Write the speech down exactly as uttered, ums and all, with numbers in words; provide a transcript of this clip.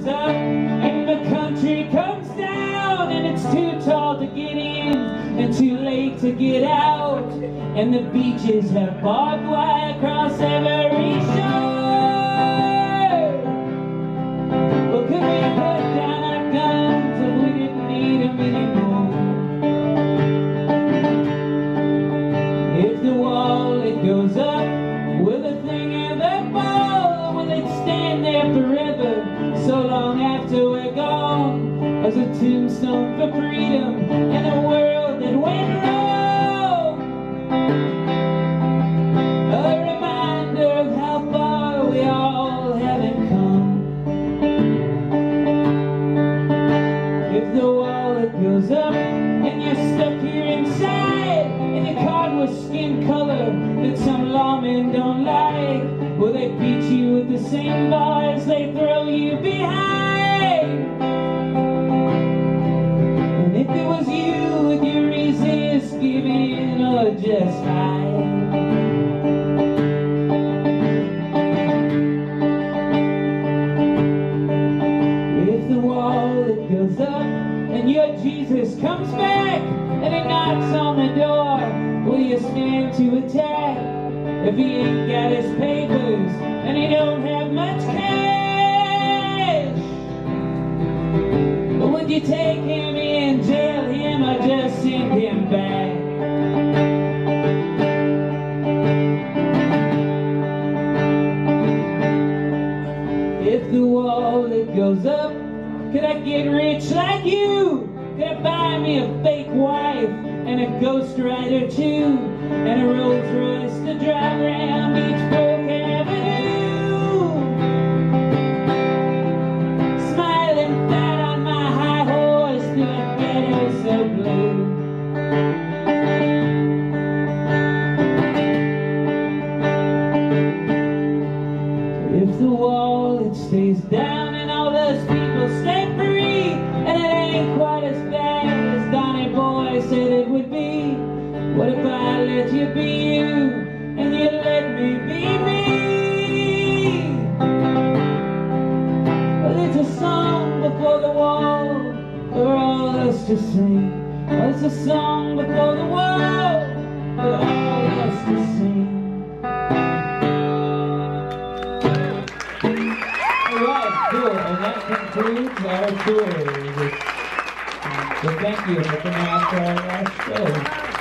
goes up and the country comes down, and it's too tall to get in and too late to get out, and the beaches have barbed wire across every shore. Well, could we put down our guns if we didn't need them anymore? If the wall it goes up, will the thing ever fall? Will it stand there forever, so long after we're gone, as a tombstone for freedom and a world that went wrong? A reminder of how far we all haven't come. If the wall it goes up and you're stuck here inside, and your card was skin color that some lawmen don't like, will they beat you with the same bars they throw you behind? And if it was you, would you resist giving or just hide? If the wall it goes up and your Jesus comes back and he knocks on the door, will you stand to attack? If he ain't got his papers and he don't have much cash, would you take him in, jail him, or just send him back? If the wall it goes up, could I get rich like you? Could I buy me a fake wife and a ghostwriter too, and a Rolls Royce to drive around each Brook Avenue, smiling fat on my high horse through a ghetto so blue? If the wall it stays down and all those people stay free, and it ain't quite as bad as Donny Boy said it would be, what if I let you be you and you let me be me? Well, it's a song before the wall for all of us to sing. Well, it's a song before the wall for all of us to sing. Alright, cool. And that concludes our tour. So thank you for coming out to our last show.